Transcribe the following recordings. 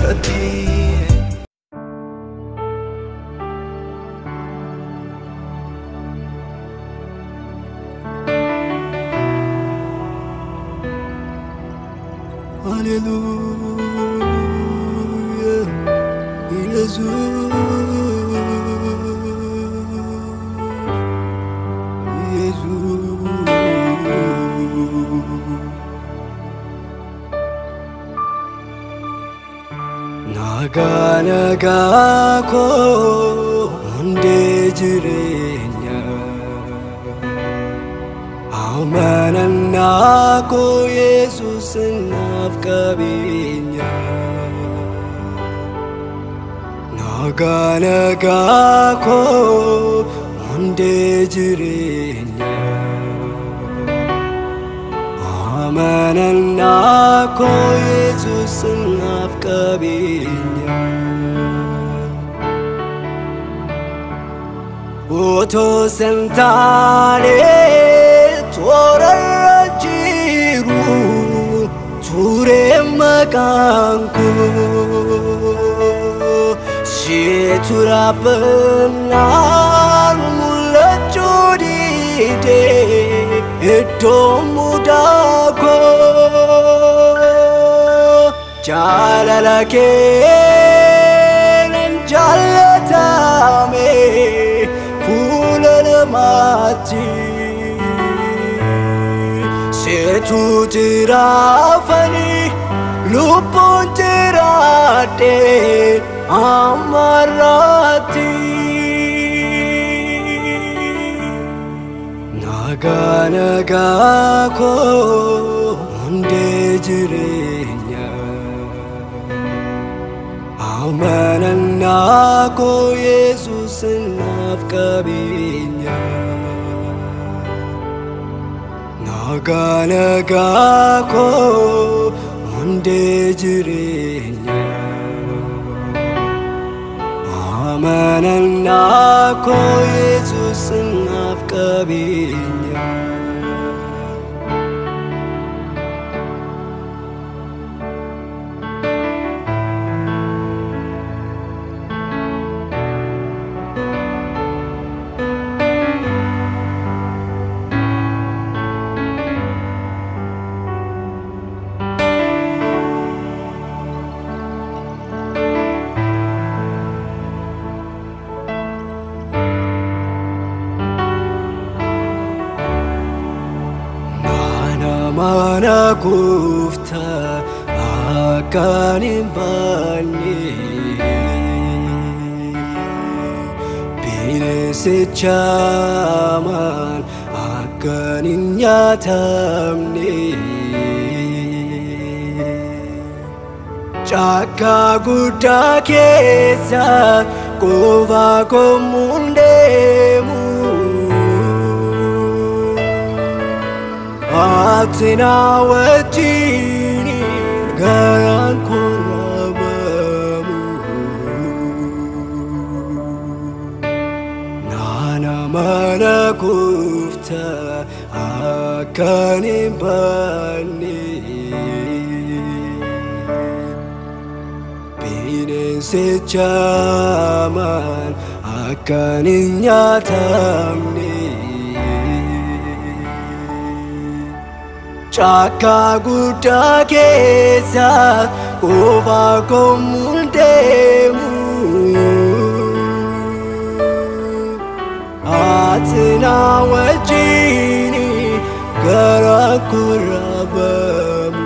irratti Hallelujah Jesus Naga naga ko onde jirenya Amanana ko Jesus nafkabinya Naga naga ko onde jirenya Amanana ko Jesus nafkabinya Oto sentane torarajiru ture makanku Situra benar mulajudide edomudako Jalalake jalatame mati setu tirafani lupun tirate amarati naga naga ko onde jirenya amanana ko Jesus nafkabinya Naga naga ko onde jirenya Amanana ko Jesus nafkabinya Mana gufta akan imbani Bine secaman akan inyatamni Caka guda kesa kova komundemu Atina wajini garan korabamu Nana mana gufta akan imbani Binin secaman akan inyatamni Caka guda kesa kova komundemu Atina wajini gara kurabamu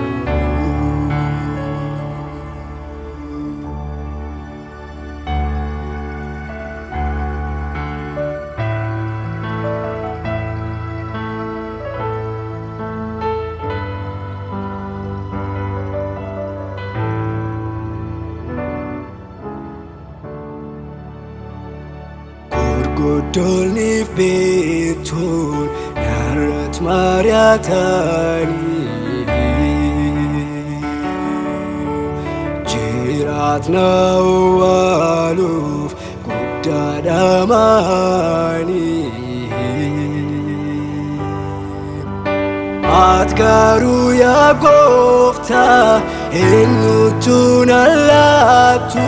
Godolni betul narat mariatani Jirat nawaluf kudadamani Atgaru ya gofta eenyutuun allaattu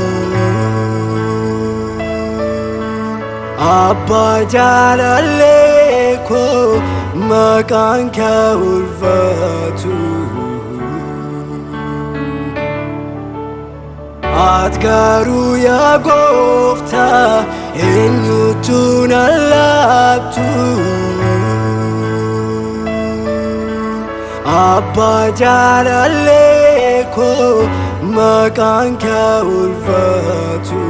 abbaa jaalallee koo maqaan kee ulfaatu ati garuu yaa gooftaa eenyutuun allaattu abbaa jaalallee koo maqaan kee ulfaatu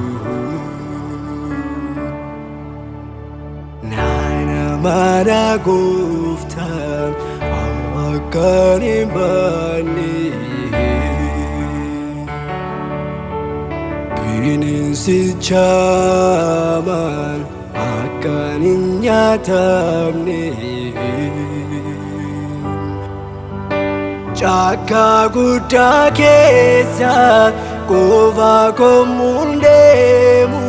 naana mana gooftaa akkan hin baanne bineensicha hamaan akkan hin nyaatamne Chaka guddaa keessa qofa komuun deemu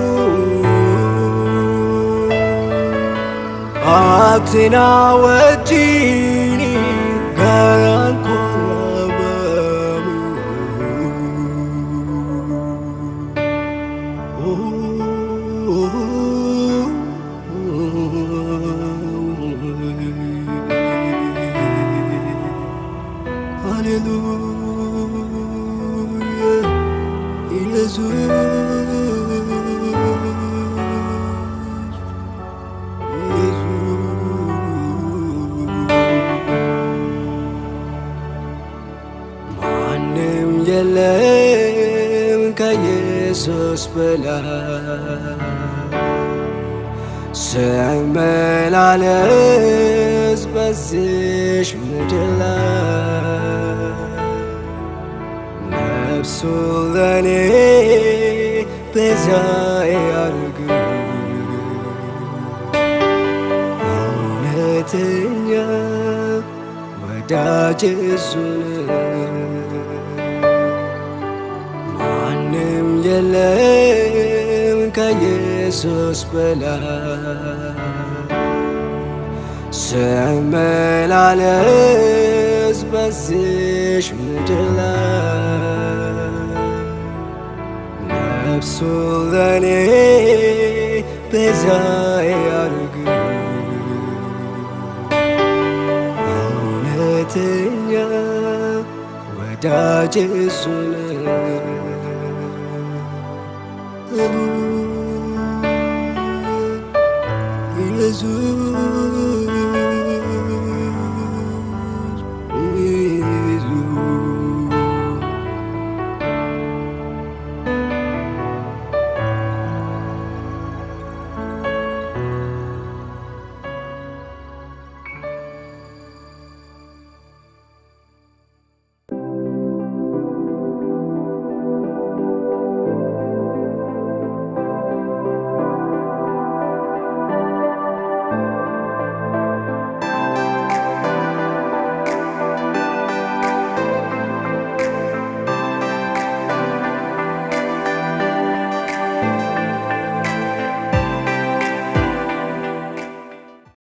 ati na wajjin garaan koo rabamu Hallelujah, Jesus, Manem yelem ka Jesus belah, semelales በዚች ምድር ላይ ነፍሱን ለኔ ቤዛ ያድርግ እውነተኛ ወዳጅ እሱ ነው ማንም የለም ከኢየሱስ በላይ semelales በዚች ምድር ላይ ነፍሱን ለኔ ቤዛ ያድርግ እውነተኛ ወዳጅ እሱ ነው ኢየሱስ